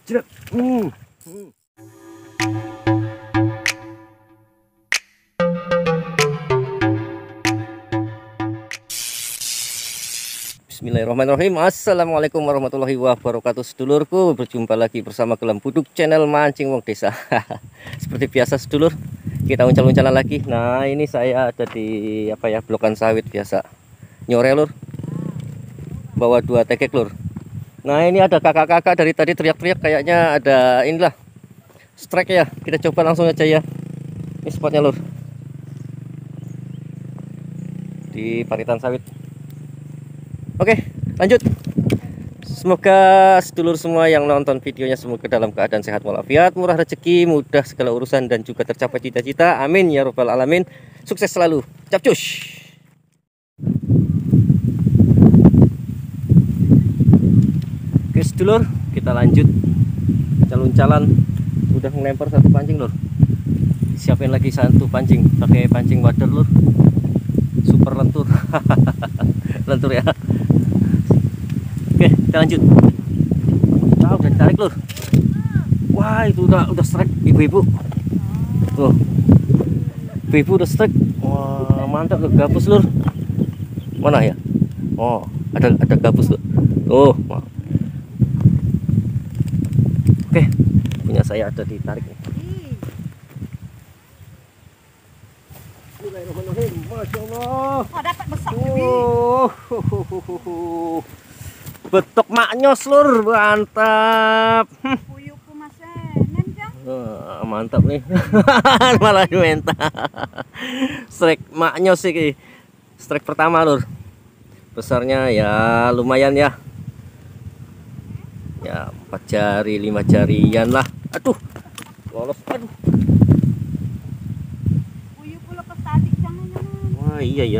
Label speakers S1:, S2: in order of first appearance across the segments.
S1: Jret. Bismillahirrahmanirrahim. Assalamualaikum warahmatullahi wabarakatuh. Sedulurku, berjumpa lagi bersama Gelam Buduk, channel mancing wong desa. Seperti biasa sedulur, kita uncal-uncalan lagi. Nah, ini saya ada di blokan sawit biasa. Nyore lur, bawa 2 tekek lur. Nah, ini ada kakak-kakak dari tadi teriak-teriak, kayaknya ada inilah strike ya. Kita coba langsung aja ya. Ini spotnya lur, di paritan sawit. Oke, lanjut. Semoga sedulur semua yang nonton videonya semoga dalam keadaan sehat walafiat, murah rezeki, mudah segala urusan, dan juga tercapai cita-cita. Amin ya robbal alamin. Sukses selalu. Capcus. Oke sedulur, kita lanjut. Calon-calon udah ngelempar 1 pancing lur. Siapin lagi 1 pancing, pakai pancing wader lur. Super lentur. Lentur ya. Oke, kita lanjut. Nah, udah ditarik lur. Wah, itu udah strike ibu-ibu. Tuh. Ibu-ibu udah strike. Wah, mantap tuh, gabus lur. Mana ya? Oh, ada gabus tuh. Tuh. Oke, punya saya ada ditarik nih. Bismillahirrahmanirrahim. Masya Allah.
S2: Oh, dapat besar.
S1: Betok maknyos lur, mantap.
S2: Puyuhku masih jang.
S1: Mantap nih. Malah menta. Strike maknyos sih. Strike pertama lur. Besarnya ya lumayan ya. Ya 4 jari 5 jarian lah. Aduh, lolos. Aduh.
S2: Puyuhku lepas tadi jangan.
S1: Wah iya ya.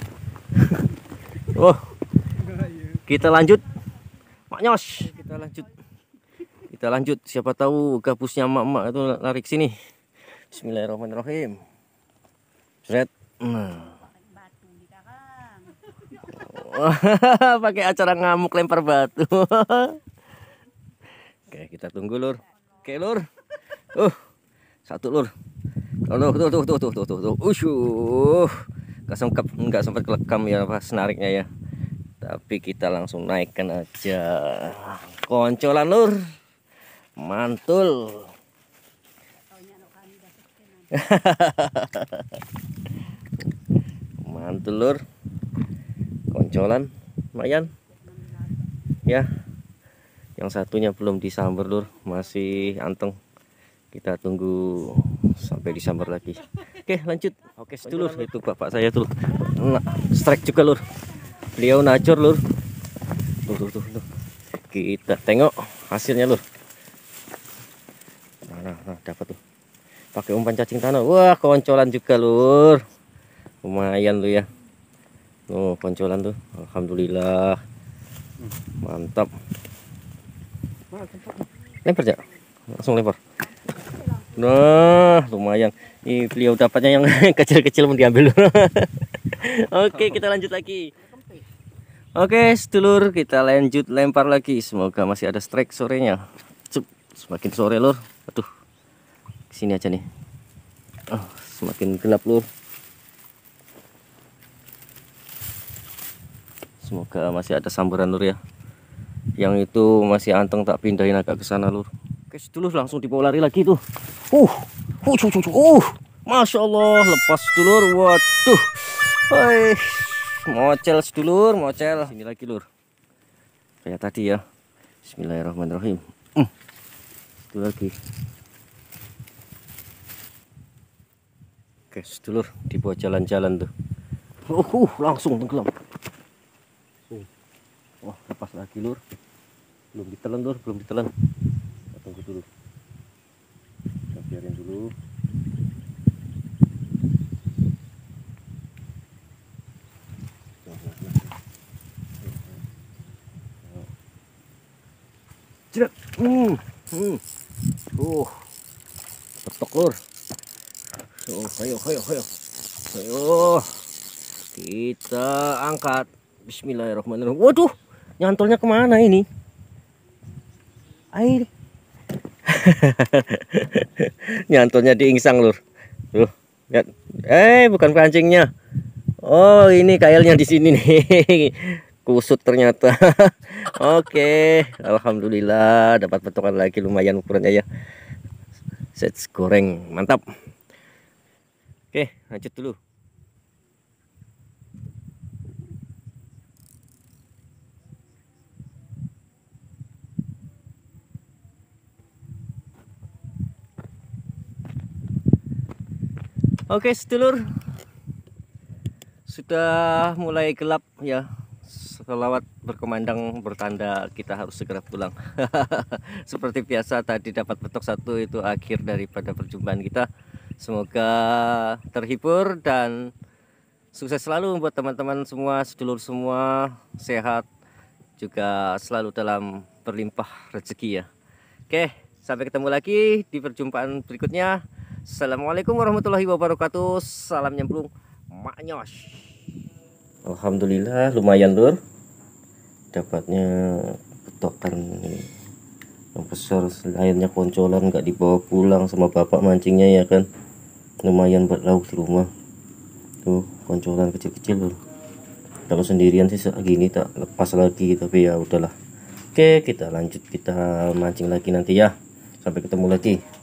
S1: Oh, kita lanjut. Maknyos, kita lanjut. Siapa tahu gabusnya emak-emak itu lari ke sini. Bismillahirrahmanirrahim. Jret.
S2: Batu di karang.
S1: Pakai acara ngamuk lempar batu. Oke, kita tunggu lur. Oke lur. 1 lur. Tuh. Nggak sempat kelekam ya pas nariknya ya. Tapi kita langsung naikkan aja. Koncolan lur. Mantul. Mantul lur. Koncolan lumayan. Ya. Yang satunya belum disambar lur, masih anteng. Kita tunggu sampai disambar lagi. Oke, lanjut. Oke, sedulur, itu bapak saya tuh. Nah, strike juga lur. Beliau najor lur. Tuh. Kita tengok hasilnya lur. Nah, dapat tuh. Pakai umpan cacing tanah. Wah, koncolan juga lur. Lumayan lu ya. Oh, koncolan tuh. Alhamdulillah. Mantap. Lempar ya? Langsung lempar. Nah, lumayan. Ini beliau dapatnya yang kecil-kecil pun diambil. Oke, kita lanjut lagi. Oke, sedulur, kita lanjut lempar lagi. Semoga masih ada strike sorenya. Semakin sore lur. Aduh. Sini aja nih. Semakin gelap lur. Semoga masih ada sambaran lur ya. Yang itu masih anteng, tak pindahin agak ke sana lur. Oke sedulur, langsung dibawa lari lagi tuh. Masya Allah, lepas sedulur. Waduh. Hai. Mocel sedulur, mocel. Ini lagi lur. Kayak tadi ya. Bismillahirrahmanirrahim. Itu lagi. Oke sedulur, dibawa jalan-jalan tuh. Langsung tenggelam. Wah, lepas lagi lur. Belum ditelan lur, belum ditelan. Kita tunggu dulu. Kita biarin dulu. Jret. Betok lur. Ayo. Kita angkat. Bismillahirrahmanirrahim. Waduh, nyantolnya kemana ini? Air. Nyantolnya diingsang lur. Tuh, lihat. Bukan pancingnya. Oh, ini kailnya di sini nih. Kusut ternyata. Oke, alhamdulillah dapat petokan lagi, lumayan ukurannya ya. Set goreng, mantap. Oke, lanjut dulu. Oke sedulur, sudah mulai gelap ya. Selawat berkumandang bertanda kita harus segera pulang. Seperti biasa tadi dapat petok satu, itu akhir daripada perjumpaan kita. Semoga terhibur dan sukses selalu buat teman-teman semua, sedulur semua, sehat juga selalu dalam berlimpah rezeki ya. Oke, sampai ketemu lagi di perjumpaan berikutnya. Assalamualaikum warahmatullahi wabarakatuh. Salam nyemplung, maknyos. Alhamdulillah lumayan lur, dapatnya petokan yang besar. Akhirnya koncolan nggak dibawa pulang sama bapak mancingnya ya kan. Lumayan buat lauk di rumah. Tuh koncolan kecil-kecil lur. Kalau sendirian sih segini tak lepas lagi, tapi ya udahlah. Oke, kita lanjut, kita mancing lagi nanti ya. Sampai ketemu lagi.